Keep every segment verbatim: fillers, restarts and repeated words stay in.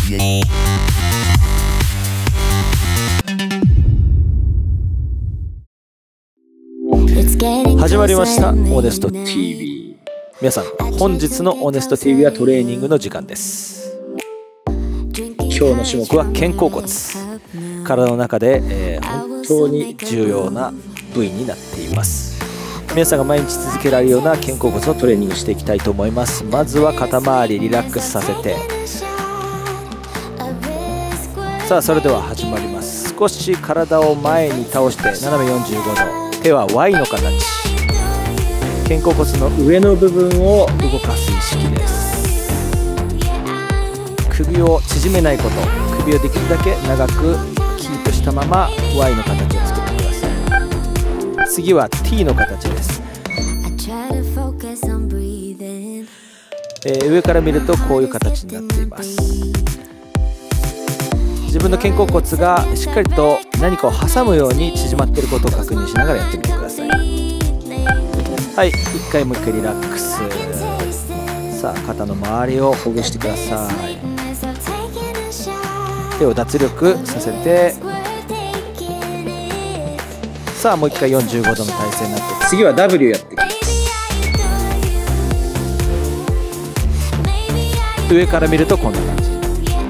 始まりましたオネスト ティーブイ。 皆さん、本日のオネスト ティーブイ はトレーニングの時間です。今日の種目は肩甲骨、体の中で、えー、本当に重要な部位になっています。皆さんが毎日続けられるような肩甲骨のトレーニングしていきたいと思います。まずは肩周りリラックスさせて、さあそれでは始まります。少し体を前に倒して斜めよんじゅうごど、手は ワイ の形、肩甲骨の上の部分を動かす意識です。首を縮めないこと、首をできるだけ長くキープしたまま ワイ の形を作ってください。次は ティー の形です。えー、上から見るとこういう形になっています。自分の肩甲骨がしっかりと何かを挟むように縮まっていることを確認しながらやってみてください。はい、いっかいもういっかいリラックス。さあ肩の周りをほぐしてください。手を脱力させて、さあもういっかいよんじゅうごどの体勢になって、次は ダブリュー やっていきます。上から見るとこんな感じ。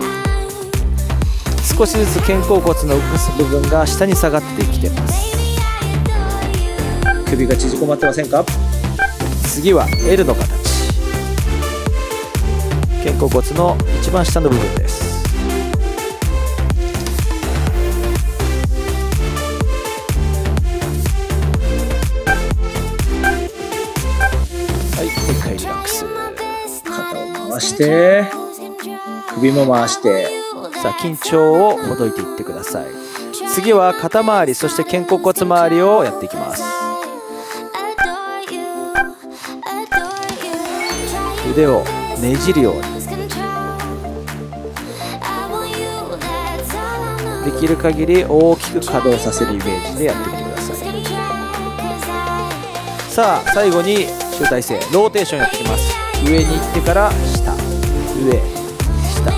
少しずつ肩甲骨の浮かす部分が下に下がってきてます。首が縮こまってませんか？次は エル の形、肩甲骨の一番下の部分です。はい、もう一回リラックス。肩を回して、首も回して、さあ緊張をほどいていってください。次は肩周り、そして肩甲骨周りをやっていきます。腕をねじるように、できる限り大きく可動させるイメージでやってみてください。さあ最後に集大成、ローテーションやっていきます。上に行ってから下、上、下、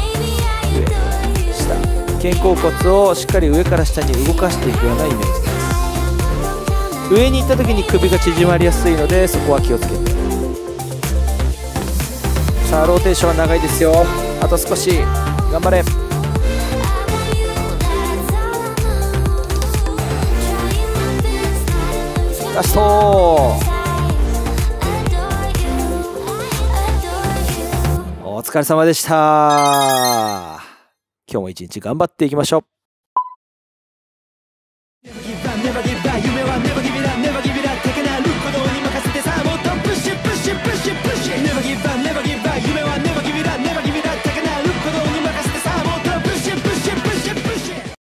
上、肩甲骨をしっかり上から下に動かしていくようなイメージです。上に行った時に首が縮まりやすいので、そこは気をつけて。さあローテーションは長いですよ。あと少し頑張れ。ラスト。お疲れ様でした。今日も一日頑張っていきましょう。